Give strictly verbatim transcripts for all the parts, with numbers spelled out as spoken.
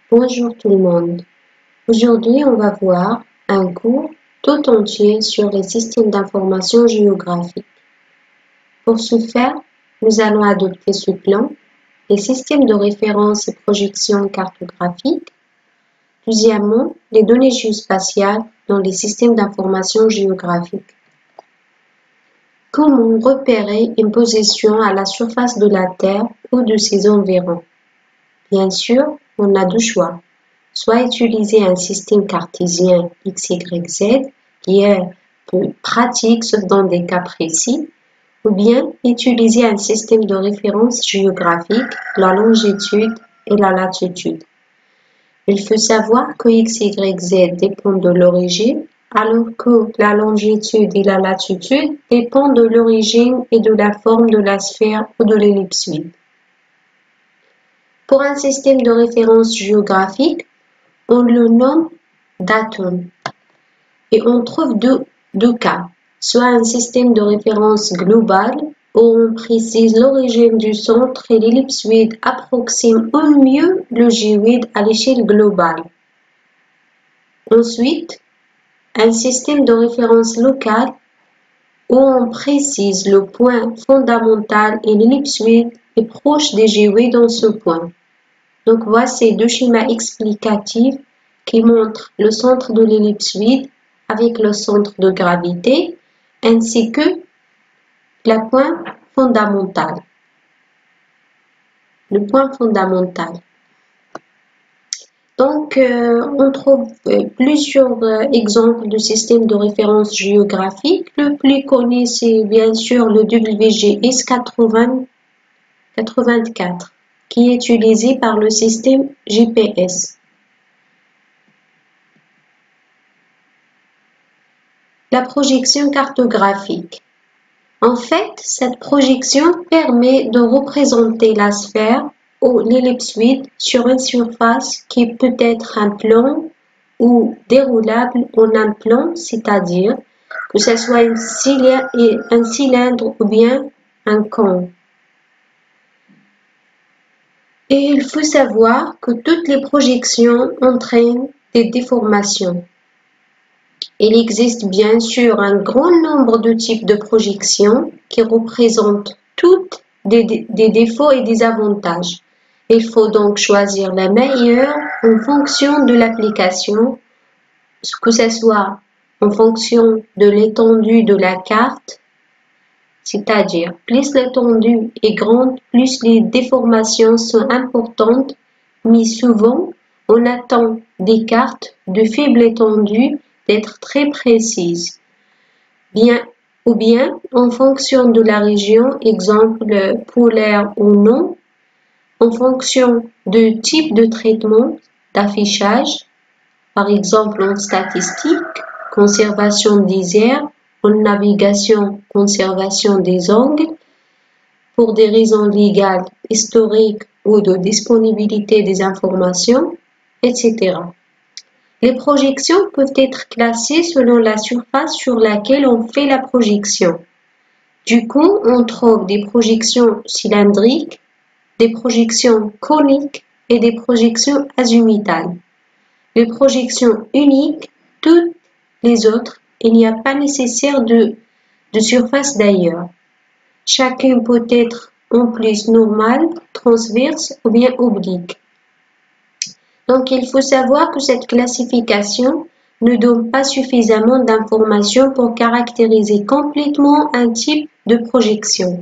Bonjour tout le monde. Aujourd'hui, on va voir un cours tout entier sur les systèmes d'information géographique. Pour ce faire, nous allons adopter ce plan, les systèmes de référence et projection cartographique. Deuxièmement, les données géospatiales dans les systèmes d'information géographique. Comment repérer une position à la surface de la Terre ou de ses environs? Bien sûr, on a deux choix. Soit utiliser un système cartésien X Y Z qui est peu pratique sauf dans des cas précis, ou bien utiliser un système de référence géographique, la longitude et la latitude. Il faut savoir que X Y Z dépendent de l'origine, alors que la longitude et la latitude dépendent de l'origine et de la forme de la sphère ou de l'ellipsoïde. Pour un système de référence géographique, on le nomme datum et on trouve deux, deux cas, soit un système de référence global où on précise l'origine du centre et l'ellipsoïde approxime au mieux le géoïde à l'échelle globale. Ensuite, un système de référence local où on précise le point fondamental et l'ellipsoïde est proche des géoïdes dans ce point. Donc voici deux schémas explicatifs qui montrent le centre de l'ellipsoïde avec le centre de gravité ainsi que le point fondamental. Le point fondamental. Donc, euh, on trouve euh, plusieurs euh, exemples de systèmes de référence géographique. Le plus connu, c'est bien sûr le W G S quatre-vingt-quatre, qui est utilisé par le système G P S. La projection cartographique. En fait, cette projection permet de représenter la sphère ou l'ellipsoïde sur une surface qui peut être un plan ou déroulable en un plan, c'est-à-dire que ce soit un cylindre, un cylindre ou bien un cône. Et il faut savoir que toutes les projections entraînent des déformations. Il existe bien sûr un grand nombre de types de projections qui représentent toutes des, des défauts et des avantages. Il faut donc choisir la meilleure en fonction de l'application, que ce soit en fonction de l'étendue de la carte, c'est-à-dire plus l'étendue est grande, plus les déformations sont importantes, mais souvent on attend des cartes de faible étendue d'être très précises. Bien, ou bien, en fonction de la région, exemple polaire ou non, en fonction du type de traitement d'affichage, par exemple en statistique, conservation des airs, en navigation, conservation des angles, pour des raisons légales, historiques ou de disponibilité des informations, et cetera. Les projections peuvent être classées selon la surface sur laquelle on fait la projection. Du coup, on trouve des projections cylindriques, des projections coniques et des projections azimutales. Les projections uniques, toutes les autres, il n'y a pas nécessaire de, de surface d'ailleurs. Chacune peut être en plus normale, transverse ou bien oblique. Donc, il faut savoir que cette classification ne donne pas suffisamment d'informations pour caractériser complètement un type de projection.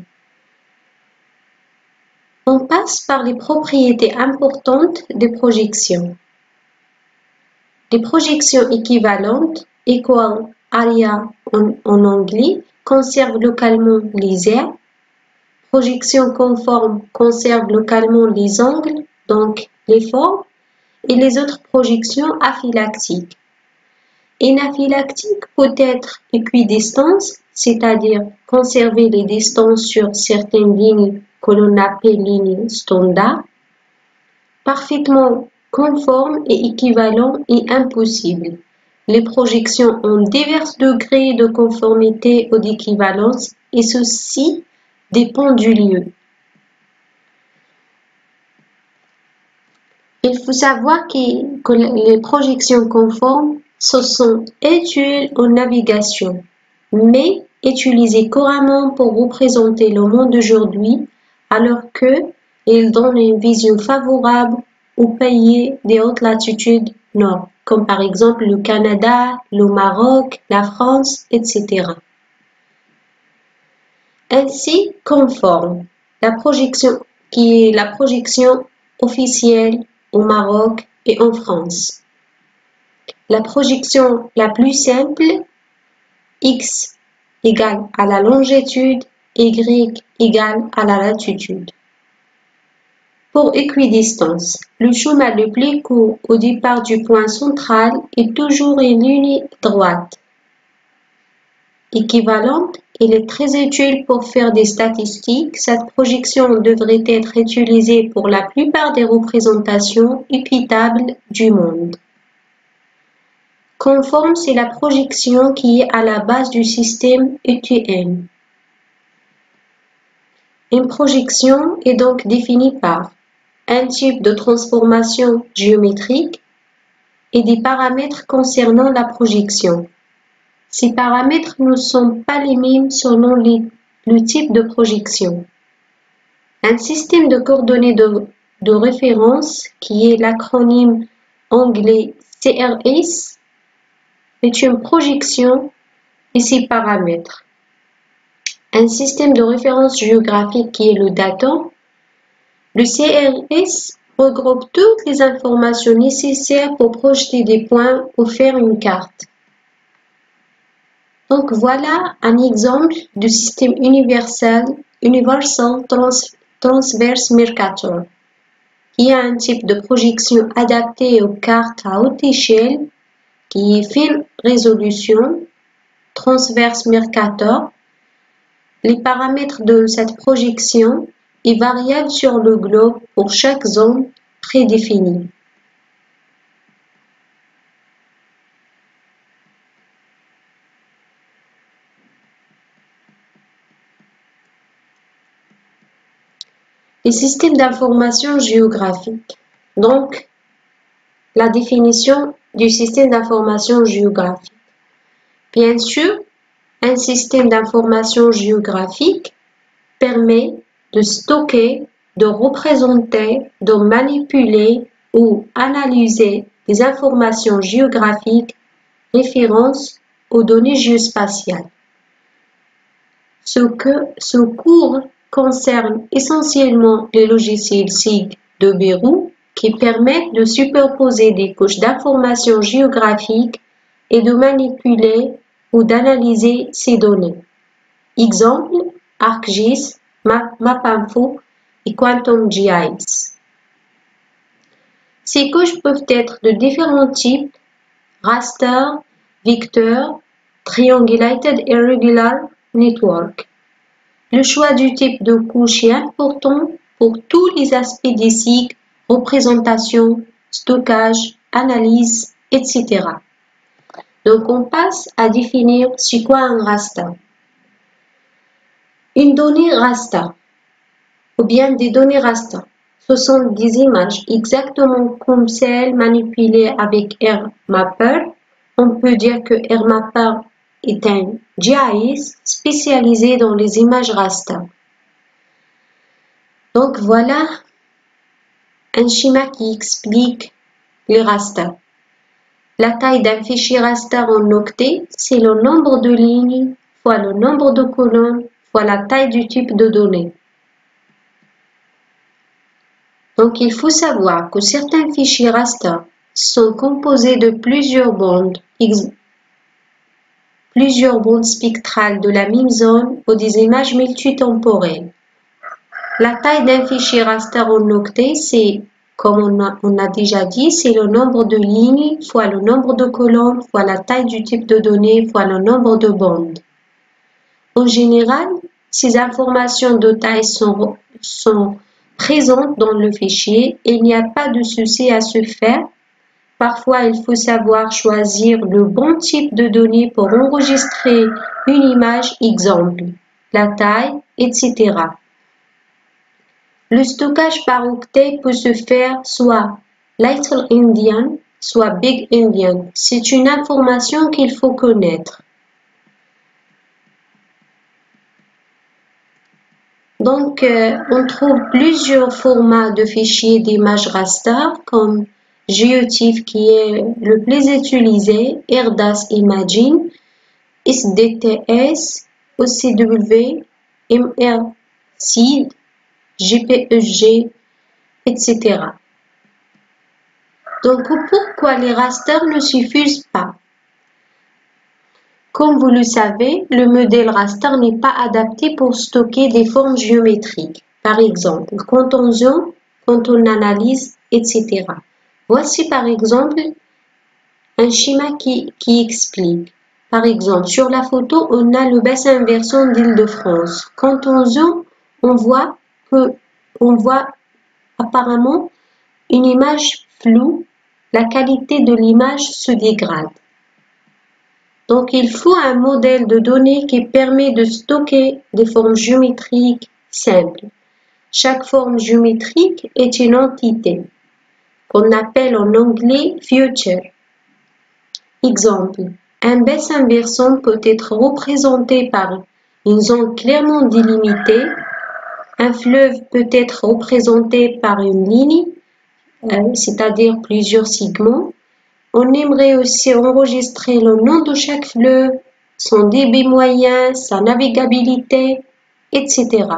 On passe par les propriétés importantes des projections. Les projections équivalentes, equal area en, en anglais, conservent localement les airs. Projections conformes conservent localement les angles, donc les formes. Et les autres projections aphylactiques. Inaphylactique peut être équidistance, c'est-à-dire conserver les distances sur certaines lignes que l'on appelle lignes standards. Parfaitement conforme et équivalent est impossible. Les projections ont divers degrés de conformité ou d'équivalence et ceci dépend du lieu. Il faut savoir que, que les projections conformes se sont utiles en navigation, mais utilisées couramment pour représenter le monde d'aujourd'hui, alors qu'elles donnent une vision favorable aux pays des hautes latitudes nord, comme par exemple le Canada, le Maroc, la France, et cetera. Ainsi, conforme, la projection qui est la projection officielle au Maroc et en France. La projection la plus simple, x égale à la longitude, y égale à la latitude. Pour équidistance, le chemin le plus court au départ du point central est toujours une ligne droite. Équivalente, il est très utile pour faire des statistiques. Cette projection devrait être utilisée pour la plupart des représentations équitables du monde. Conforme, c'est la projection qui est à la base du système E T N. Une projection est donc définie par un type de transformation géométrique et des paramètres concernant la projection. Ces paramètres ne sont pas les mêmes selon les, le type de projection. Un système de coordonnées de, de référence, qui est l'acronyme anglais C R S, est une projection et ses paramètres. Un système de référence géographique qui est le datum. Le C R S regroupe toutes les informations nécessaires pour projeter des points ou faire une carte. Donc voilà un exemple du système universel, Universal Trans, Transverse Mercator, qui a un type de projection adapté aux cartes à haute échelle, qui est fine résolution, Transverse Mercator. Les paramètres de cette projection est variable sur le globe pour chaque zone prédéfinie. Les systèmes d'information géographique. Donc, la définition du système d'information géographique. Bien sûr, un système d'information géographique permet de stocker, de représenter, de manipuler ou analyser des informations géographiques références aux données géospatiales. Ce, que, ce cours concerne essentiellement les logiciels S I G de Bérou qui permettent de superposer des couches d'informations géographiques et de manipuler ou d'analyser ces données. Exemple, ArcGIS, MapInfo et Quantum G I S. Ces couches peuvent être de différents types, raster, vecteur, triangulated irregular network. Le choix du type de couche est important pour tous les aspects des cycles, représentation, stockage, analyse, et cetera. Donc, on passe à définir c'est quoi un raster. Une donnée raster, ou bien des données raster, ce sont des images exactement comme celles manipulées avec AirMapper. On peut dire que AirMapper est un G I S spécialisé dans les images raster. Donc voilà un schéma qui explique les rasters. La taille d'un fichier raster en octets, c'est le nombre de lignes fois le nombre de colonnes fois la taille du type de données. Donc il faut savoir que certains fichiers raster sont composés de plusieurs bandes plusieurs bandes spectrales de la même zone ou des images multitemporelles. La taille d'un fichier raster en octets, c'est, comme on a, on a déjà dit, c'est le nombre de lignes fois le nombre de colonnes fois la taille du type de données fois le nombre de bandes. En général, ces informations de taille sont, sont présentes dans le fichier et il n'y a pas de souci à se faire. Parfois, il faut savoir choisir le bon type de données pour enregistrer une image, exemple, la taille, et cetera. Le stockage par octet peut se faire soit Little Indian, soit Big Indian. C'est une information qu'il faut connaître. Donc, euh, on trouve plusieurs formats de fichiers d'images raster comme GeoTIFF qui est le plus utilisé, ERDAS Imagine, S D T S, O C W, M R C, G P E G, et cetera. Donc, pourquoi les rasters ne suffisent pas? Comme vous le savez, le modèle raster n'est pas adapté pour stocker des formes géométriques. Par exemple, quand on zoome, quand on analyse, et cetera. Voici par exemple un schéma qui, qui explique. Par exemple, sur la photo, on a le bassin versant d'Île-de-France. Quand on zoome, on voit que on voit apparemment une image floue. La qualité de l'image se dégrade. Donc, il faut un modèle de données qui permet de stocker des formes géométriques simples. Chaque forme géométrique est une entité qu'on appelle en anglais feature. Exemple, un bassin versant peut être représenté par une zone clairement délimitée. Un fleuve peut être représenté par une ligne, euh, c'est-à-dire plusieurs segments. On aimerait aussi enregistrer le nom de chaque fleuve, son débit moyen, sa navigabilité, et cetera.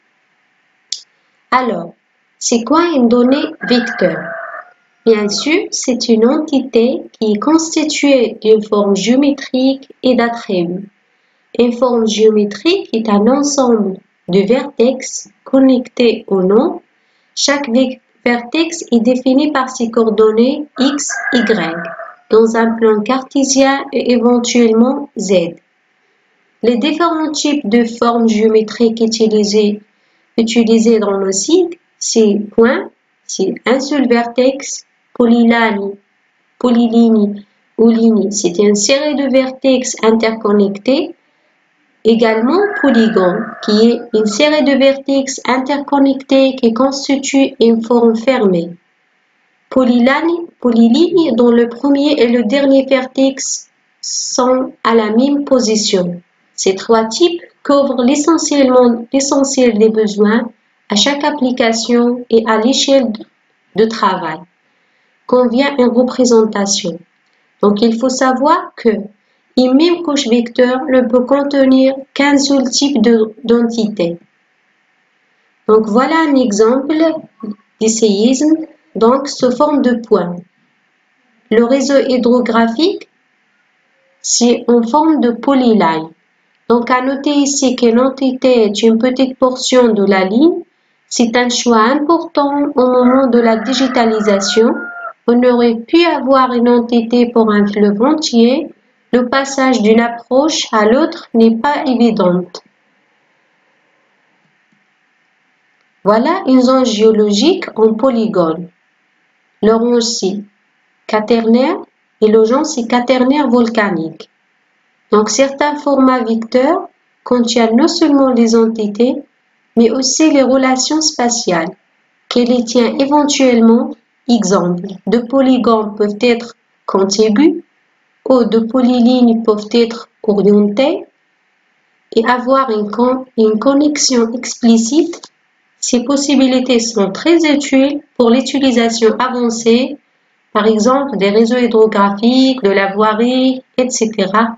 Alors, c'est quoi une donnée vecteur? Bien sûr, c'est une entité qui est constituée d'une forme géométrique et d'attributs. Une forme géométrique est un ensemble de vertex connectés au nom. Chaque vertex est défini par ses coordonnées x, y, dans un plan cartésien et éventuellement z. Les différents types de formes géométriques utilisées, utilisées dans le site, c'est point, c'est un seul vertex, polylanie, polyligne ou ligne, c'est une série de vertex interconnectés. Également polygone, qui est une série de vertex interconnectés qui constituent une forme fermée. Polyligne, polyligne dont le premier et le dernier vertex sont à la même position. Ces trois types couvrent l'essentiellement l'essentiel des besoins à chaque application et à l'échelle de travail. Convient une représentation. Donc il faut savoir que une même couche vecteur ne peut contenir qu'un seul type d'entité. Donc voilà un exemple d'essayisme, donc sous forme de point. Le réseau hydrographique, c'est en forme de polyline. Donc à noter ici qu'une entité est une petite portion de la ligne. C'est un choix important au moment de la digitalisation. On aurait pu avoir une entité pour un fleuve entier. Le passage d'une approche à l'autre n'est pas évident. Voilà une zone géologique en polygone. L'orange c'est quaternaire et le jaune c'est quaternaire volcanique. Donc certains formats vecteurs contiennent non seulement les entités, mais aussi les relations spatiales, qui les tient éventuellement. Exemple, deux polygones peuvent être contigus, ou deux polylignes peuvent être orientées et avoir une, con une connexion explicite. Ces possibilités sont très utiles pour l'utilisation avancée, par exemple des réseaux hydrographiques, de la voirie, et cetera.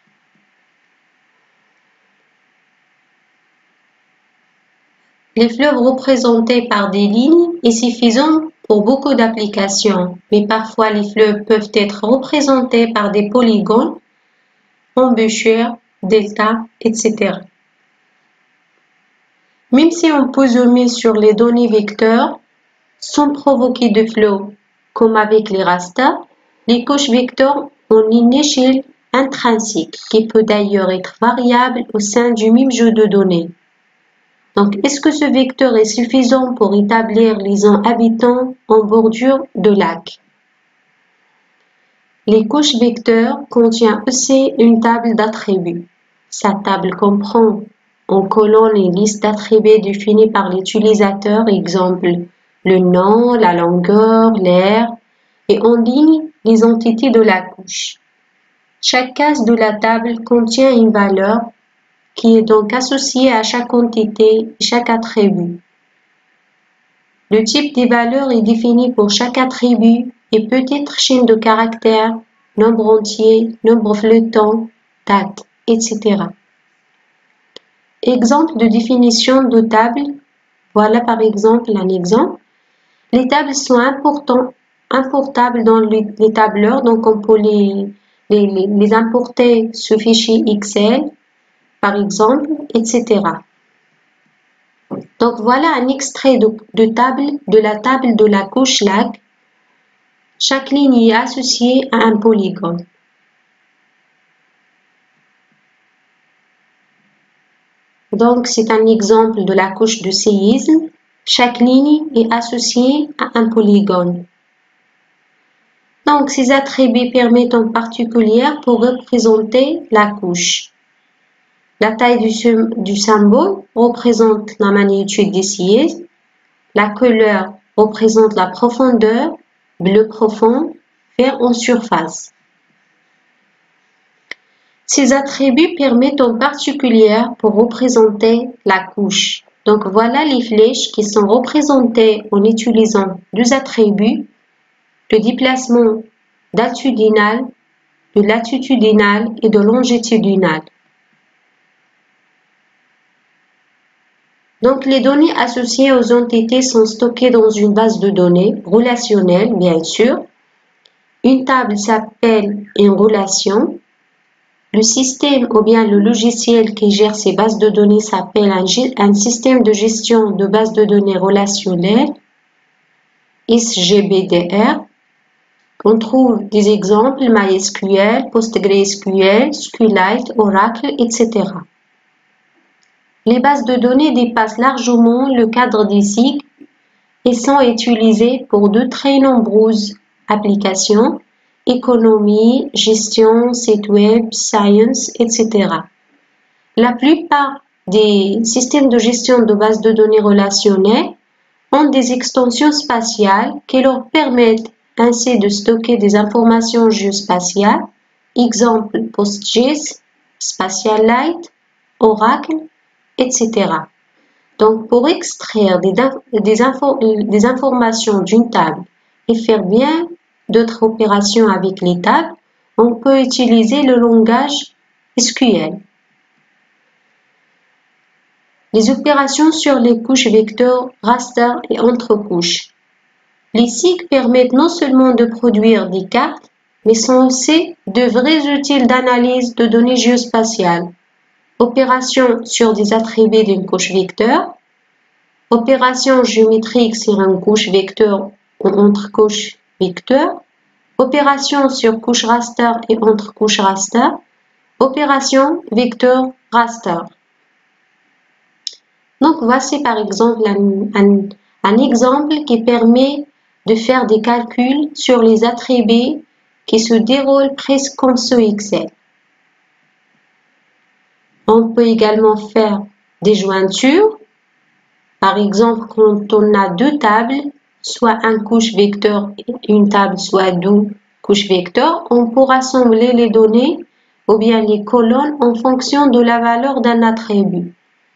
Les fleuves représentés par des lignes est suffisant pour beaucoup d'applications, mais parfois les fleuves peuvent être représentés par des polygones, embûchures, deltas, et cetera. Même si on peut zoomer sur les données vecteurs sans provoquer de flow, comme avec les rasters, les couches vecteurs ont une échelle intrinsèque qui peut d'ailleurs être variable au sein du même jeu de données. Donc, est-ce que ce vecteur est suffisant pour établir les zones habitants en bordure de lac? Les couches vecteurs contiennent aussi une table d'attributs. Sa table comprend en colonne une liste d'attributs définis par l'utilisateur, exemple le nom, la longueur, l'aire, et en ligne les entités de la couche. Chaque case de la table contient une valeur qui est donc associée à chaque entité et chaque attribut. Le type des valeurs est défini pour chaque attribut et peut être chaîne de caractères, nombre entier, nombre flottant, date, et cetera. Exemple de définition de table. Voilà par exemple un exemple. Les tables sont importants, importables dans les, les tableurs, donc on peut les, les, les, les importer ce fichier Excel, par exemple, et cetera. Donc voilà un extrait de, de table de la table de la couche lac. Chaque ligne est associée à un polygone. Donc c'est un exemple de la couche de séisme. Chaque ligne est associée à un polygone. Donc ces attributs permettent en particulier pour représenter la couche. La taille du, du symbole représente la magnitude des séismes. La couleur représente la profondeur, bleu profond, vert en surface. Ces attributs permettent en particulier pour représenter la couche. Donc voilà les flèches qui sont représentées en utilisant deux attributs, le déplacement d'attitudinal, de latitudinal et de longitudinal. Donc les données associées aux entités sont stockées dans une base de données relationnelle, bien sûr. Une table s'appelle une relation. Le système ou bien le logiciel qui gère ces bases de données s'appelle un, un système de gestion de bases de données relationnelles, S G B D R. On trouve des exemples MySQL, PostgreSQL, SQLite, Oracle, et cetera. Les bases de données dépassent largement le cadre des cycles et sont utilisées pour de très nombreuses applications, économie, gestion, site web, science, et cetera. La plupart des systèmes de gestion de bases de données relationnelles ont des extensions spatiales qui leur permettent ainsi de stocker des informations géospatiales, exemple PostGIS, SpatialLite, Oracle, et cetera. Donc, pour extraire des, des, info, des informations d'une table et faire bien d'autres opérations avec les tables, on peut utiliser le langage S Q L. Les opérations sur les couches vecteurs, raster et entre couches. Les cycles permettent non seulement de produire des cartes, mais sont aussi de vrais outils d'analyse de données géospatiales. Opérations sur des attributs d'une couche vecteur, opérations géométriques sur une couche vecteur ou entre couches vecteurs, opérations sur couche raster et entre couches raster, opération vecteur raster. Donc voici par exemple un, un, un exemple qui permet de faire des calculs sur les attributs qui se déroulent presque comme ce Excel. On peut également faire des jointures. Par exemple, quand on a deux tables, soit une couche vecteur et une table, soit deux couches vecteurs, on peut rassembler les données ou bien les colonnes en fonction de la valeur d'un attribut.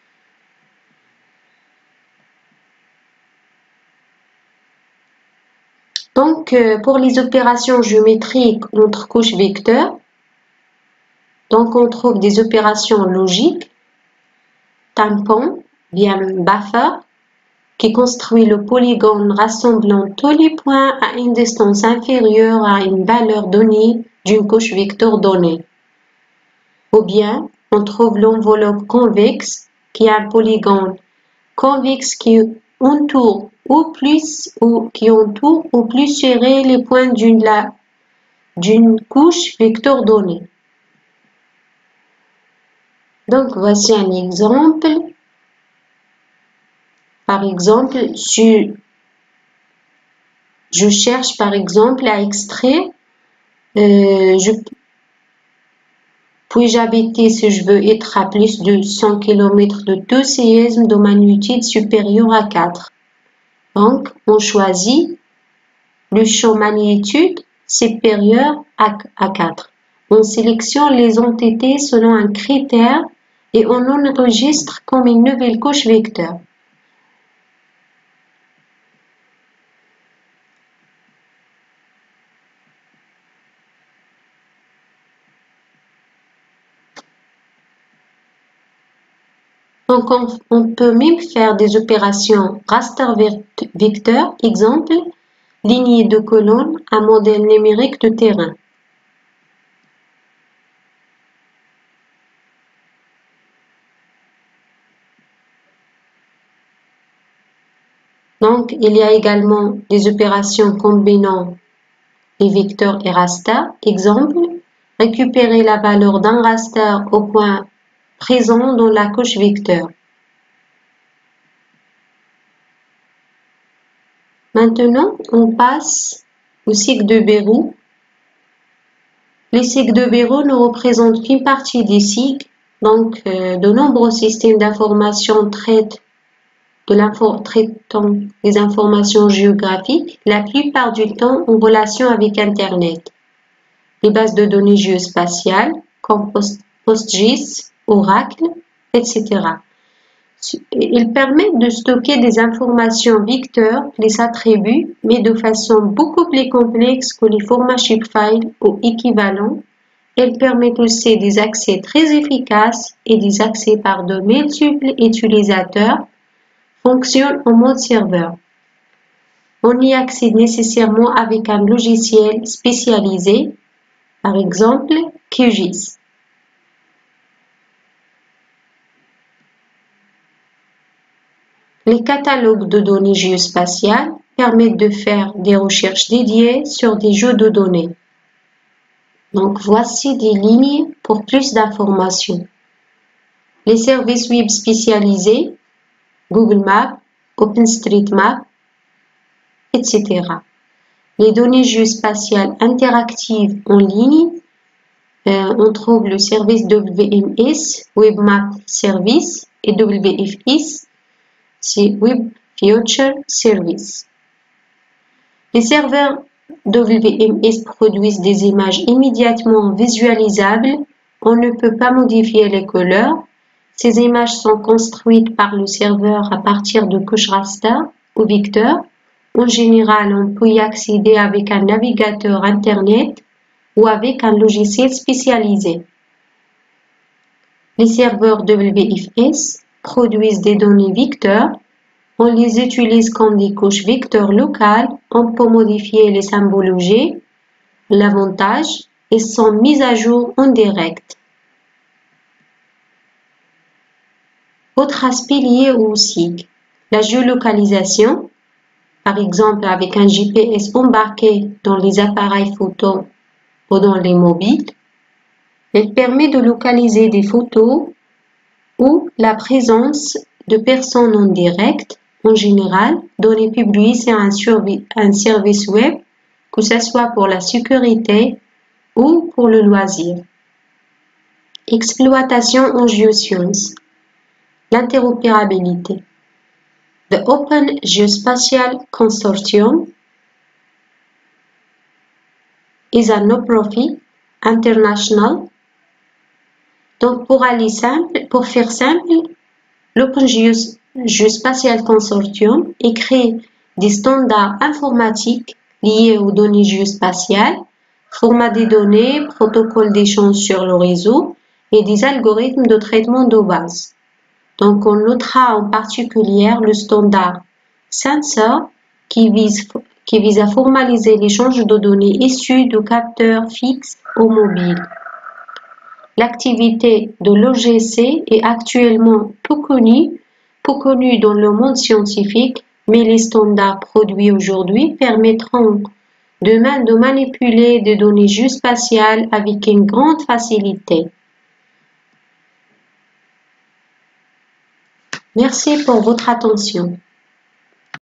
Donc, pour les opérations géométriques entre couches vecteurs, donc on trouve des opérations logiques, tampon, bien buffer, qui construit le polygone rassemblant tous les points à une distance inférieure à une valeur donnée d'une couche vecteur donnée. Ou bien, on trouve l'enveloppe convexe, qui est un polygone convexe qui entoure ou plus ou qui entoure ou plus serré les points d'une d'une couche vecteur donnée. Donc voici un exemple. Par exemple, si je cherche par exemple à extraire, euh, je puis j'habiter si je veux être à plus de cent kilomètres de deux séismes de magnitude supérieure à quatre. Donc, on choisit le champ magnitude supérieur à, à quatre. On sélectionne les entités selon un critère et on enregistre comme une nouvelle couche vecteur. Donc, on, on peut même faire des opérations raster vecteur, exemple, lignée de colonnes, un modèle numérique de terrain. Donc, il y a également des opérations combinant les vecteurs et raster. Exemple, récupérer la valeur d'un raster au point présent dans la couche vecteur. Maintenant, on passe au cycle de Béroud. Les cycles de Béroud ne représentent qu'une partie des cycles. Donc, euh, de nombreux systèmes d'information traitent de traitant des informations géographiques, la plupart du temps en relation avec Internet. Les bases de données géospatiales, comme PostGIS, Oracle, et cetera. Ils permettent de stocker des informations vecteurs, les attributs, mais de façon beaucoup plus complexe que les formats shapefile ou équivalents. Elles permettent aussi des accès très efficaces et des accès par de multiples utilisateurs, fonctionnent en mode serveur. On y accède nécessairement avec un logiciel spécialisé, par exemple QGIS. Les catalogues de données géospatiales permettent de faire des recherches dédiées sur des jeux de données. Donc voici des lignes pour plus d'informations. Les services web spécialisés, Google Maps, OpenStreetMap, et cetera. Les données géospatiales interactives en ligne, euh, on trouve le service W M S, WebMap Service, et W F S, c'est Web Future Service. Les serveurs W M S produisent des images immédiatement visualisables. On ne peut pas modifier les couleurs. Ces images sont construites par le serveur à partir de couches raster ou vecteurs. En général, on peut y accéder avec un navigateur Internet ou avec un logiciel spécialisé. Les serveurs W F S produisent des données vecteurs. On les utilise comme des couches vecteurs locales. On peut modifier les symbologies, l'avantage, et sont mises à jour en direct. Autre aspect lié au cycle, la géolocalisation, par exemple avec un G P S embarqué dans les appareils photo ou dans les mobiles. Elle permet de localiser des photos ou la présence de personnes en direct. En général, données publiées sur un, un service web, que ce soit pour la sécurité ou pour le loisir. Exploitation en géosciences. L'interopérabilité. The Open Geospatial Consortium is a no-profit international. Donc, pour aller simple, pour faire simple, l'Open Geospatial Consortium crée des standards informatiques liés aux données géospatiales, format des données, protocole d'échange sur le réseau et des algorithmes de traitement de base. Donc, on notera en particulier le standard Sensor qui vise, qui vise à formaliser l'échange de données issues de capteurs fixes ou mobiles. L'activité de l'O G C est actuellement peu connue, peu connue dans le monde scientifique, mais les standards produits aujourd'hui permettront demain de manipuler des données géospatiales avec une grande facilité. Merci pour votre attention.